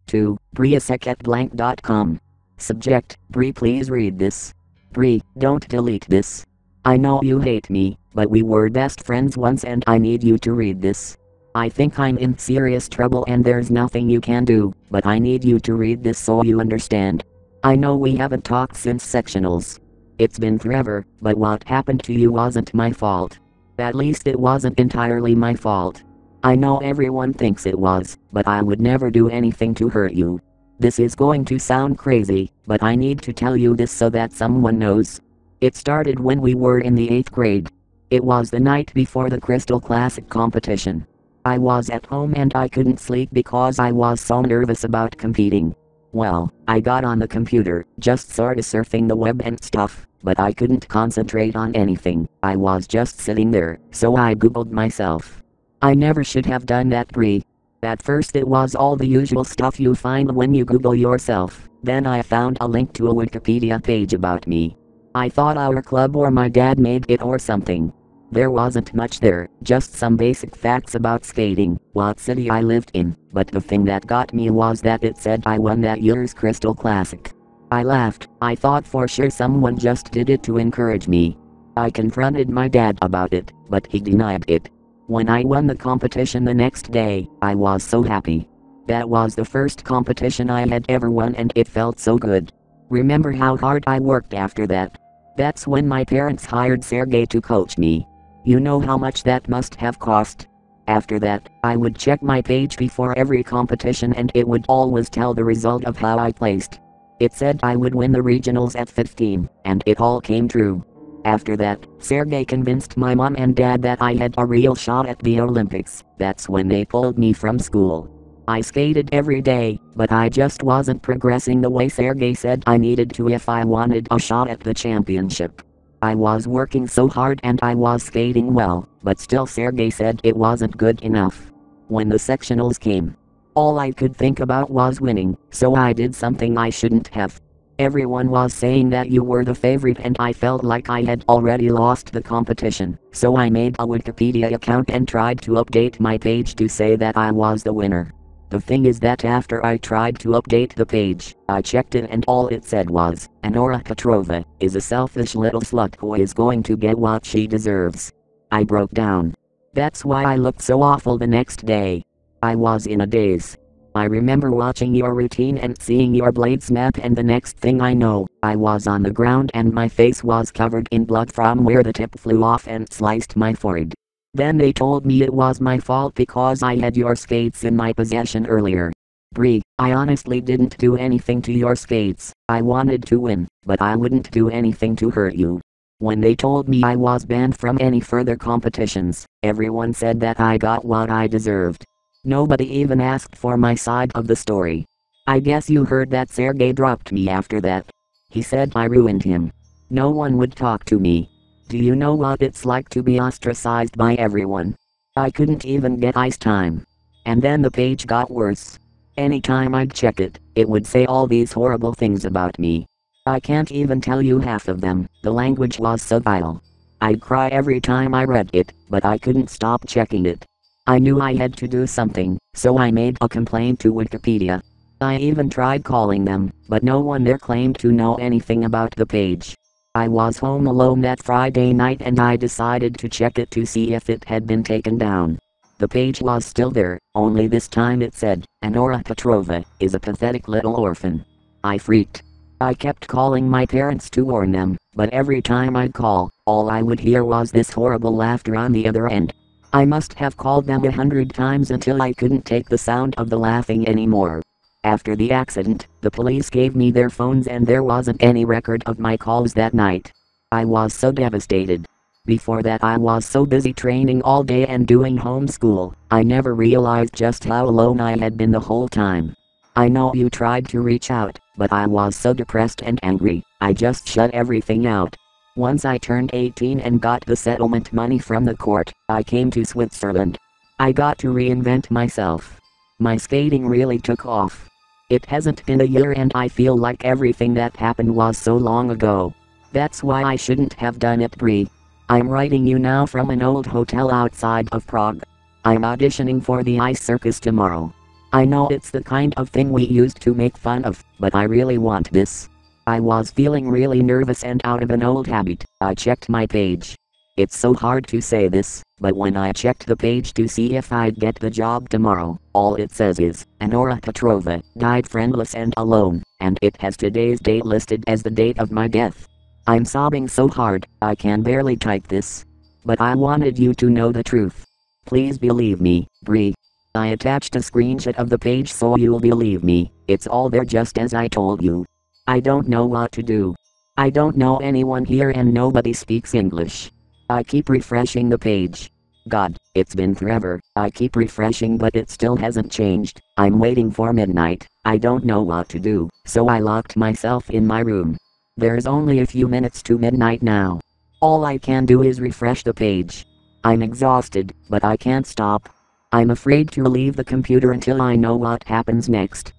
to briasek@blank.com. Subject: Bri, please read this. Bri, don't delete this. I know you hate me, but we were best friends once and I need you to read this. I think I'm in serious trouble and there's nothing you can do, but I need you to read this so you understand. I know we haven't talked since sectionals. It's been forever, but what happened to you wasn't my fault. At least it wasn't entirely my fault. I know everyone thinks it was, but I would never do anything to hurt you. This is going to sound crazy, but I need to tell you this so that someone knows. It started when we were in the 8th grade. It was the night before the Crystal Classic competition. I was at home and I couldn't sleep because I was so nervous about competing. Well, I got on the computer, just sorta surfing the web and stuff, but I couldn't concentrate on anything. I was just sitting there, so I googled myself. I never should have done that, Bri. At first it was all the usual stuff you find when you Google yourself. Then I found a link to a Wikipedia page about me. I thought our club or my dad made it or something. There wasn't much there, just some basic facts about skating, what city I lived in, but the thing that got me was that it said I won that year's Crystal Classic. I laughed. I thought for sure someone just did it to encourage me. I confronted my dad about it, but he denied it. When I won the competition the next day, I was so happy. That was the first competition I had ever won and it felt so good. Remember how hard I worked after that? That's when my parents hired Sergey to coach me. You know how much that must have cost. After that, I would check my page before every competition and it would always tell the result of how I placed. It said I would win the regionals at 15, and it all came true. After that, Sergey convinced my mom and dad that I had a real shot at the Olympics. That's when they pulled me from school. I skated every day, but I just wasn't progressing the way Sergey said I needed to if I wanted a shot at the championship. I was working so hard and I was skating well, but still Sergey said it wasn't good enough. When the sectionals came, all I could think about was winning, so I did something I shouldn't have. Everyone was saying that you were the favorite and I felt like I had already lost the competition, so I made a Wikipedia account and tried to update my page to say that I was the winner. The thing is that after I tried to update the page, I checked it and all it said was, Anora Petrova is a selfish little slut who is going to get what she deserves. I broke down. That's why I looked so awful the next day. I was in a daze. I remember watching your routine and seeing your blade snap and the next thing I know, I was on the ground and my face was covered in blood from where the tip flew off and sliced my forehead. Then they told me it was my fault because I had your skates in my possession earlier. Bri, I honestly didn't do anything to your skates. I wanted to win, but I wouldn't do anything to hurt you. When they told me I was banned from any further competitions, everyone said that I got what I deserved. Nobody even asked for my side of the story. I guess you heard that Sergey dropped me after that. He said I ruined him. No one would talk to me. Do you know what it's like to be ostracized by everyone? I couldn't even get ice time. And then the page got worse. Anytime I'd check it, it would say all these horrible things about me. I can't even tell you half of them, the language was so vile. I'd cry every time I read it, but I couldn't stop checking it. I knew I had to do something, so I made a complaint to Wikipedia. I even tried calling them, but no one there claimed to know anything about the page. I was home alone that Friday night and I decided to check it to see if it had been taken down. The page was still there, only this time it said, Anora Petrova is a pathetic little orphan. I freaked. I kept calling my parents to warn them, but every time I'd call, all I would hear was this horrible laughter on the other end. I must have called them 100 times until I couldn't take the sound of the laughing anymore. After the accident, the police gave me their phones and there wasn't any record of my calls that night. I was so devastated. Before that I was so busy training all day and doing homeschool, I never realized just how alone I had been the whole time. I know you tried to reach out, but I was so depressed and angry, I just shut everything out. Once I turned 18 and got the settlement money from the court, I came to Switzerland. I got to reinvent myself. My skating really took off. It hasn't been a year and I feel like everything that happened was so long ago. That's why I shouldn't have done it, Bri. I'm writing you now from an old hotel outside of Prague. I'm auditioning for the Ice Circus tomorrow. I know it's the kind of thing we used to make fun of, but I really want this. I was feeling really nervous and out of an old habit, I checked my page. It's so hard to say this, but when I checked the page to see if I'd get the job tomorrow, all it says is, Anora Petrova, died friendless and alone, and it has today's date listed as the date of my death. I'm sobbing so hard, I can barely type this. But I wanted you to know the truth. Please believe me, Bree. I attached a screenshot of the page so you'll believe me, it's all there just as I told you. I don't know what to do. I don't know anyone here and nobody speaks English. I keep refreshing the page. God, it's been forever, I keep refreshing but it still hasn't changed. I'm waiting for midnight, I don't know what to do, so I locked myself in my room. There's only a few minutes to midnight now. All I can do is refresh the page. I'm exhausted, but I can't stop. I'm afraid to leave the computer until I know what happens next.